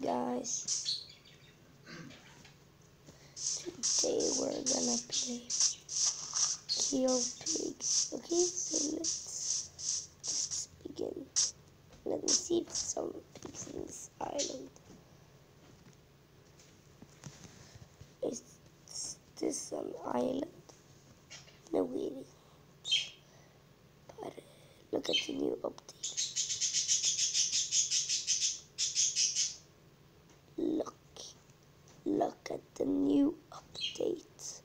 guys. Today we're gonna play Kill Pigs. Okay, so let's begin. Let me see if some pigs in this island. Is this an island? No, it isn't. But look at the new update. Look at the new update.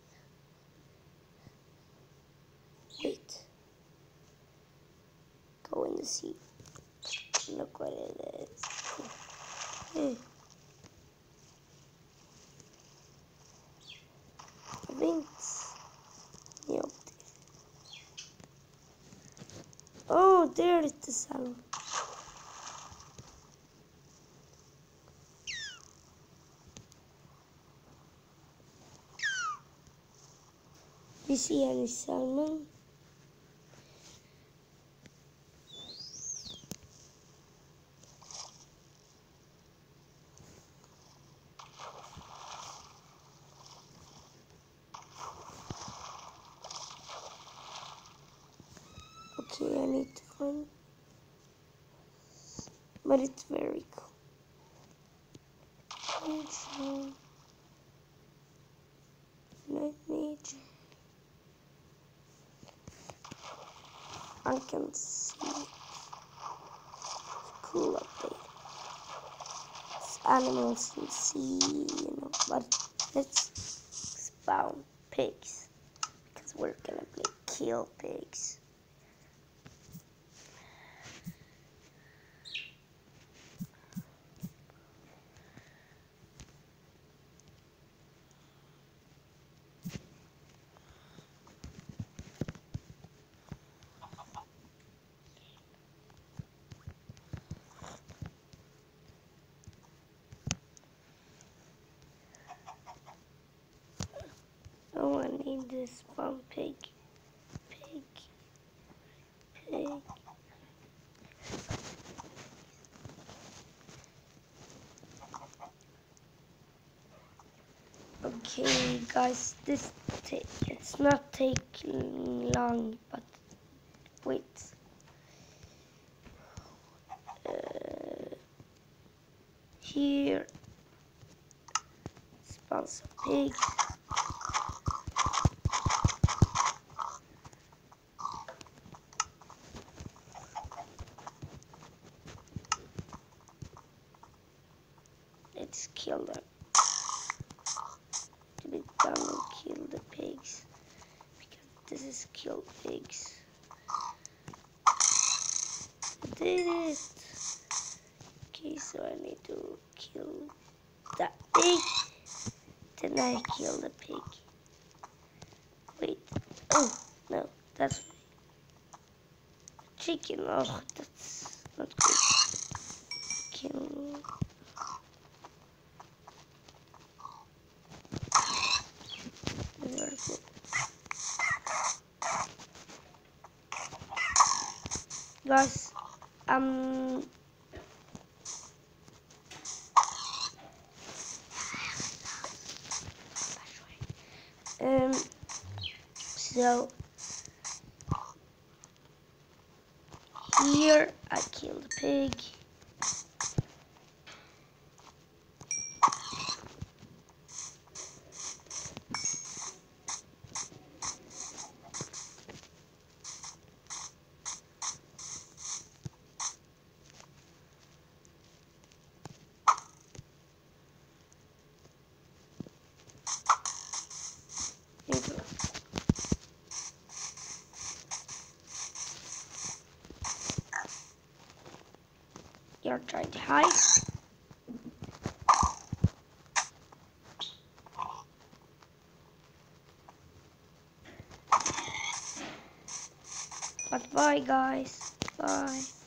Wait. Go in the sea. Look what it is. Hey. I think it's new update. Oh, there is the salmon. Do you see any salmon? Okay, I need to find, but it's very cool. Nature. Not nature. I can see it. Cool update. It's animals in sea, but let's spawn pigs because we're gonna play Kill Pigs. Oh, I need this spawn pig. Pig. Okay, guys, it's not taking long, but wait. Here, spawn some pigs. Let's kill them. To be done and kill the pigs. Because this is Kill Pigs. I did it! Okay, so I need to kill that pig. Then I kill the pig. Wait. Oh, no, that's chicken. Oh, that's not good. Kill. Guys, so here I kill the pig. You're trying to hide. But bye, guys. Bye.